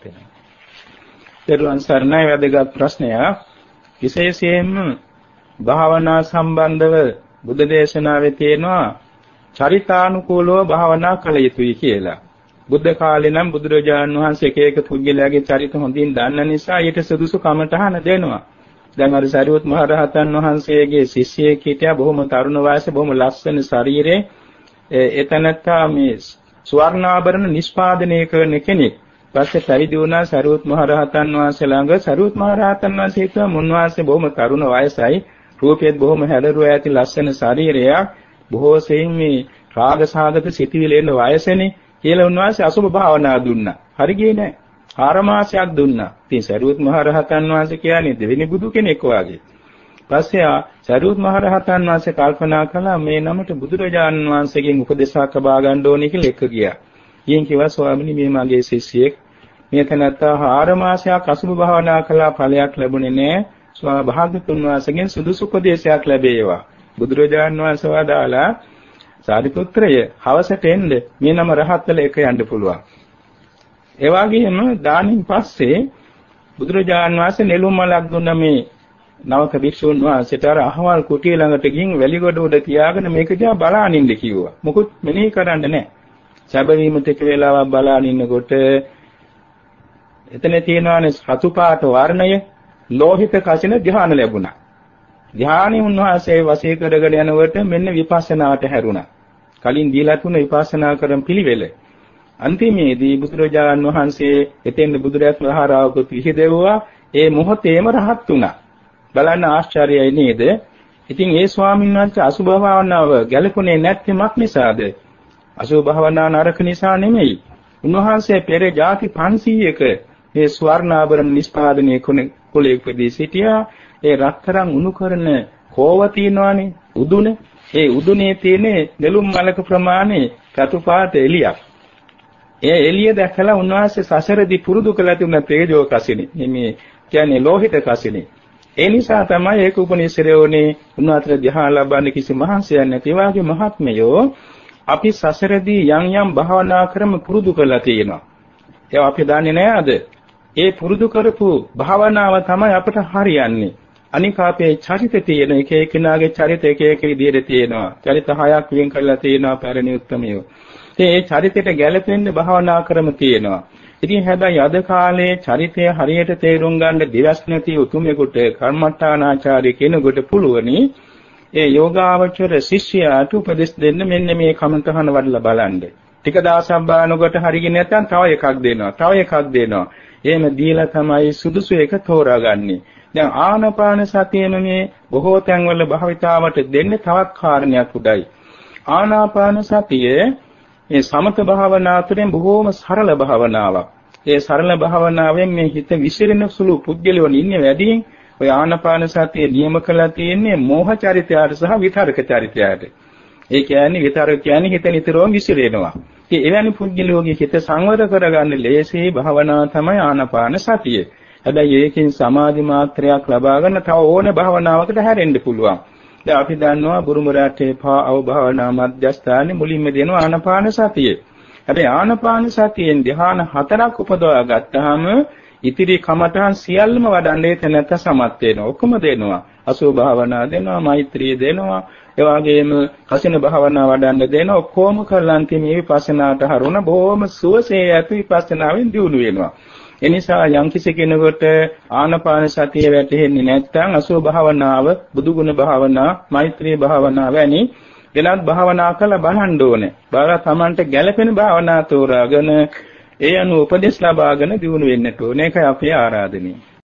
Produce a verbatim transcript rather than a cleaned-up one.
වෙනවා. දරුවන් සරණයි වැදගත් ප්‍රශ්නයක්. විශේෂයෙන්ම භාවනා සම්බන්ධව බුද්ධ දේශනාවේ තියෙනවා චරිතානුකූලව භාවනා කළ යුතුයි කියලා. බුද්ධ කාලේ නම් බුදුරජාණන් වහන්සේ එක එක පුද්ගලයාගේ චරිත හොඳින් දන්න නිසා ඊට සුදුසු කමටහන දෙනවා. දැන් අර සරියුත් මහ රහතන් වහන්සේගේ ශිෂ්‍යයෙක් හිටියා බොහොම තරුණ වයසේ බොහොම ලස්සන ශරීරේ එතනත්තා මේ ස්වර්ණාභරණ නිෂ්පාදනය කරන කෙනෙක්. පස්සේ පැවිදි වුණා සරියුත් මහ රහතන් වහන්සේ ළඟ. සරියුත් මහ රහතන් වහන්සේ හිතුවා මුන්වහන්සේ බොහොම තරුණ වයසයි රූපයේත් බොහොම හැඩරුව ඇති ලස්සන ශරීරයක් බොහෝ සෙයින් මේ රාග සාගත සිටිවිලි එන වයසනේ කියලා උන්වහන්සේ අසුභ භාවනා දුන්නා. හරි ගියේ නැහැ. ආර මාසයක් දුන්නා. ඉතින් සරියුත් මහ රහතන් වහන්සේ කියන්නේ දෙවෙනි බුදු කෙනෙක් වාගේ. පස්සේ ආ සරියුත් මහ රහතන් වහන්සේ කල්පනා කළා මේ නමට බුදුරජාණන් වහන්සේගෙන් උපදේශයක් ලබා ගන්න ඕනේ කියලා එක ගියා. ඊයින් කිව්වා ස්වාමීනි මේ මගේ ශිෂ්‍යයෙක් මේ තැනත්තා ආර මාසයක් අසුභ භාවනා කළා ඵලයක් ලැබුණේ නැහැ. ස්වාමීන් භාග්‍යතුන් වහන්සේගෙන් සුදුසු උපදේශයක් ලැබේවා. බුදුරජාණන් වහන්සේ වදාලා සාරිපුත්‍රය හවසට එන්න මේ නම රහත් වෙලා එක යන්න පුළුවන්. ඒ වගේම දානින් පස්සේ බුදුරජාණන් වහන්සේ නෙළුම් මලක් දුන්න මේ නවක භික්ෂුන් වහන්සේට අර අහවල් කුටිය ළඟට ගිහින් වැලිගොඩ උඩ තියාගෙන මේක දිහා බලාගෙන ඉන්න කිව්වා. මොකුත් මෙනෙහි කරන්න නැහැ. සැබවීම ටික වේලාවක් බලාගෙන ඉන්නකොට එතන තියෙනවානේ රතු පාට වර්ණය ලෝහිත කසින ධ්‍යාන ලැබුණා. ධ්‍යානෙ උන්වහන්සේ වශී කරගෙන යනකොට මෙන්න විපස්සනාට හැරුණා. කලින් දීලා තුන විපස්සනා කරන් පිළිවෙල. අන්තිමේදී බුදුරජාණන් වහන්සේ එතෙන් බුදුරජාණන් වහන්සේව පිළිදෙවුවා. ඒ මොහොතේම රහත් වුණා. බලන්න ආශ්චර්යයි නේද? ඉතින් ඒ ස්වාමීන් වහන්සේ අසුභ භාවනාව ගැලපුණේ නැත්නම් මක් නිසාද? අසුභ භාවනා නරක නිසා නෙමෙයි. උන්වහන්සේ පෙර ಜಾති පන්සීයක මේ ස්වර්ණාභරණ නිෂ්පාදනය කුලයේ උපදී සිටියා. ඒ රත්තරන් උණු කරන කෝව තියනවානේ උදුන. ඒ උදුනේ තියෙන නෙළුම් මලක ප්‍රමාණය රතු පාට එළියක්. ඒ එළිය දැකලා උන්වහන්සේ සසරදී පුරුදු කළ තිබුණ තේජෝ කසිනේ. මේ කියන්නේ ලෝහිත කසිනේ. ඒ නිසා තමයි ඒක උපනිශ්‍රයෝනේ උන්වහන්සේ ධ්‍යාන ලබන්නේ කිසි මහන්සියක් නැති වාගේ මහත්මයෝ අපි සසරදී යම් යම් භාවනා ක්‍රම පුරුදු කරලා තියෙනවා. ඒවා අපි දන්නේ නැහැද? ඒ පුරුදු කරපු භාවනාව තමයි අපට හරියන්නේ. අනික අපේ චරිත තියෙන එක එකිනාගේ චරිත එක එක විදිහට තියෙනවා. චරිත හයක් වෙන් කරලා තියෙනවා පැරණි උත්තමයෝ. ඒ චරිතයට ගැළපෙන්න භාවනා ක්‍රම තියෙනවා. ඉතින් හැබැයි අද කාලේ චරිතය හරියට තේරුම් ගන්න දිවස් නැති උතුමෙකුට කර්මඨානාචාර්ය කෙනෙකුට පුළුවනි ඒ යෝගාවචර ශිෂ්‍යයාට උපදෙස් දෙන්න මෙන්න මේ කමතහන වඩලා බලන්න. ටික දවසක් බලනකොට හරියන්නේ නැත්නම් තව එකක් දෙනවා. තව එකක් දෙනවා. එහෙම දීලා තමයි සුදුසු එක තෝරාගන්නේ. දැන් ආනාපාන සතියෙම මේ බොහෝ තැන්වල භාවිතාවට දෙන්නේ තවත් කාරණයක් උඩයි. ආනාපාන සතියේ මේ සමත භාවනා තුළින් බොහෝම සරල භාවනාවක්. ඒ සරල භාවනාවෙන් මේ හිත විසිරෙන සුළු පුද්ගලයෝ ඉන්නේ වැඩියෙන් ඔය ආනාපාන සතිය නියම කළා තියෙන්නේ මෝහ චරිතයට සහ විතරක චරිතයට. ඒ කියන්නේ විතරක කියන්නේ හිත නිතරම විසිරෙනවා. ඒ එවැනි පුද්ගලයෝගේ හිත සංවර කරගන්න ලේසි භාවනාව තමයි ආනාපාන සතිය. හැබැයි ඒකෙන් සමාධි මාත්‍රයක් ලබා ගන්න තව ඕන භාවනාවකට හැරෙන්න පුළුවන්. දැන් අපි දන්නවා බුරුම රටේ පාව භාවනා මධ්‍යස්ථානයේ මුලින්ම දෙනවා ආනාපාන සතිය. හැබැයි ආනාපාන සතියෙන් ධ්‍යාන හතරක් උපදවා ගත්තාම ඉතිරි කමඨාන් සියල්ලම වඩන්නේ තැනට සමත් වෙනවා. ඔක්කොම දෙනවා. අසුභ භාවනා දෙනවා, මෛත්‍රිය දෙනවා, ඒ වගේම කසින භාවනා වඩන්න දෙනවා. ඔක්කොම කරලා අන්තිමේ විපස්සනාට හරවන බොහොම සුවසේ ඇති විපස්සනාවෙන් දියුණු වෙනවා. එනිසා යම්කිසි කෙනෙකුට ආනාපාන සතිය වැටහෙන්නේ නැත්නම් අසුභ භාවනාව, බුදුගුණ භාවනා, මෛත්‍රී භාවනා වැනි වෙනත් භාවනා කළ බලන්න ඕනේ. බාලා Tamanට ගැළපෙන භාවනා තෝරාගෙන ඒ අනුව උපදෙස් ලබාගෙන දියුණු වෙන්නට ඕනේ. ඒකයි අපේ ආරාධනය.